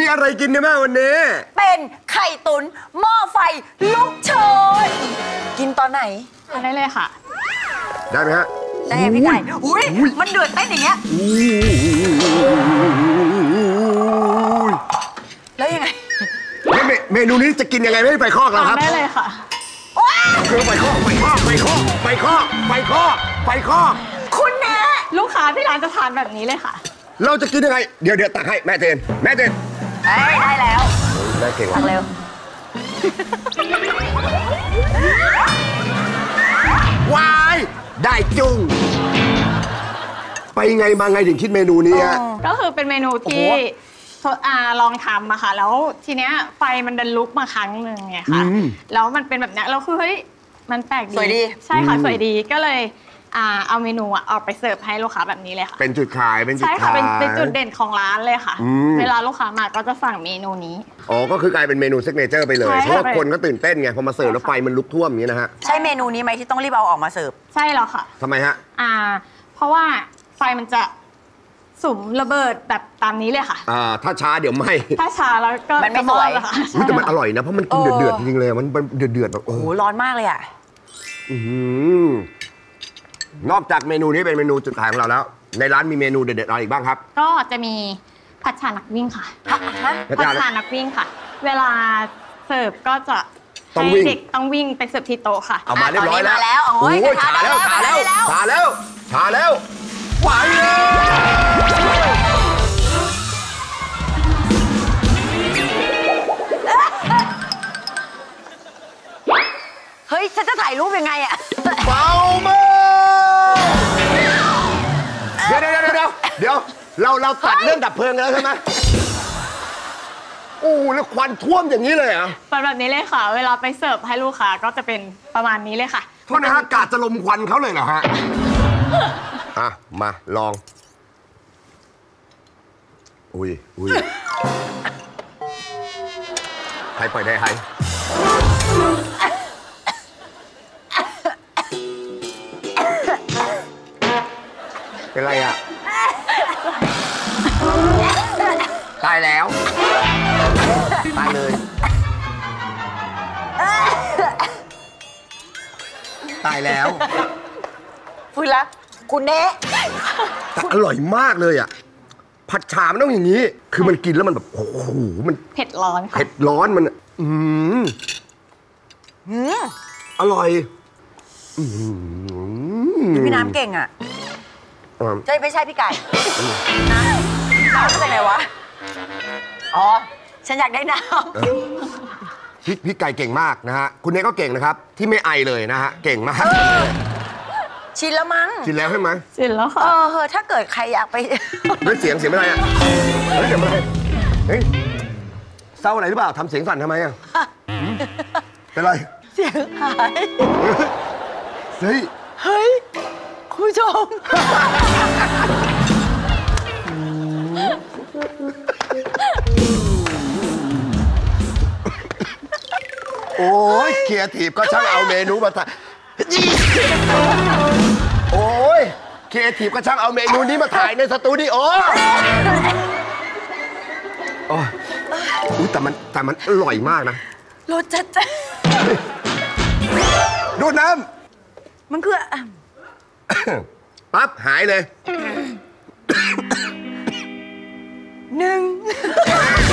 มีอะไรกินเนี่ยแม่วันนี้เป็นไข่ตุ๋นหม้อไฟลูกโชนกินตอนไหนได้เลยค่ะได้ไหมฮะได้พี่ไก่อุ้ยมันเดือดเต้นอย่างเงี้ยแล้วยังไงเมนูนี้จะกินยังไงไม่ไปคอกเราครับได้เลยค่ะคือไปคอกคุณแม่ลูกค้าที่ร้านจะทานแบบนี้เลยค่ะเราจะกินยังไงเดี๋ยวตักให้แม่เจนได้แล้วแม่เก่งตักเร็ววายได้จุ้งไปไงมาไงถึงคิดเมนูนี้ก็คือเป็นเมนูที่ลองทำอะค่ะแล้วทีเนี้ยไฟมันดันลุกมาครั้งหนึ่งไงค่ะแล้วมันเป็นแบบนี้แล้วคือเฮ้ยมันแปลกดีสวยดีใช่ค่ะสวยดีก็เลยเอาเมนูออกไปเสิร์ฟให้ลูกค้าแบบนี้เลยค่ะเป็นจุดขายใช่ค่ะเป็นจุดเด่นของร้านเลยค่ะเวลาลูกค้ามาก็จะสั่งเมนูนี้อ๋อก็คือกลายเป็นเมนูซิกเนเจอร์ไปเลยเพราะว่าคนก็ตื่นเต้นไงพอมาเสิร์ฟแล้วไฟมันลุกท่วมอย่างนี้นะฮะใช่เมนูนี้ไหมที่ต้องรีบเอาออกมาเสิร์ฟใช่แล้วค่ะทำไมฮะเพราะว่าไฟมันจะสุ่มระเบิดแบบตามนี้เลยค่ะถ้าช้าเดี๋ยวไหม้ถ้าช้าแล้วก็มันไม่สวยค่ะแต่มันอร่อยนะเพราะมันกินเดือดจริงๆเลยมันเดือดแบบโอ้โหร้อนมากเลยอ่ะนอกจากเมนูนี้เป็นเมนูจุดขายของเราแล้วในร้านมีเมนูเด็ดๆอะไรอีกบ้างครับก็จะมีผัดฉ่านักวิ่งค่ะผัดฉ่านักวิ่งค่ะเวลาเสิร์ฟก็จะให้เด็กต้องวิ่งไปเสิร์ฟที่โต๊ะค่ะเอามาเรียบร้อยแล้วโอ้ยช้าแล้วไปเลยเฮ้ยฉันจะถ่ายรูปยังไงอะเบามากเดี๋ยวเราตัดเรื่องดับเพลิงแล้วใช่ไหมโอ้แล้วควันท่วมอย่างนี้เลยอ่ะเป็นแบบนี้เลยค่ะเวลาไปเสิร์ฟให้ลูกค้าก็จะเป็นประมาณนี้เลยค่ะโทษนะฮะกาดจะลมควันเขาเลยเหรอฮะมาลองอุ้ยใครปล่อยได้ใครเป็นไรอ่ะตายแล้วตายเลยตายแล้วฟื้นแล้วคุณเนะแต่อร่อยมากเลยอ่ะผัดฉ่ามันต้องอย่างนี้คือมันกินแล้วมันแบบโอ้โหมันเผ็ดร้อนค่ะเผ็ดร้อนมันอร่อยพี่น้ำเก่งอ่ะใช่ไม่ใช่พี่ไก่น้ำมาจากไหนวะอ๋อฉันอยากได้น้ำพี่ไก่เก่งมากนะฮะคุณเนก็เก่งนะครับที่ไม่ไอเลยนะฮะเก่งมากชินแล้วมั้งชินแล้วใช่ไหมชินแล้วค่ะถ้าเกิดใครอยากไปเสียงอะไรอ่ะเสียงอะไรเฮ้ยเศร้าอะไรหรือเปล่าทำเสียงสั่นทำไมอ่ะเป็นไรเสียงหายเฮ้ยคุณผู้ชมโอ้ยเคียร์ทีฟก็ช่างเอาเมนูมาถ่ายโอ้ยเคียร์ทีฟก็ช่างเอาเมนูนี้มาถ่ายในสตูดิโอแต่มันอร่อยมากนะรสจัดดูน้ำมันคือปั๊บหายเลย 1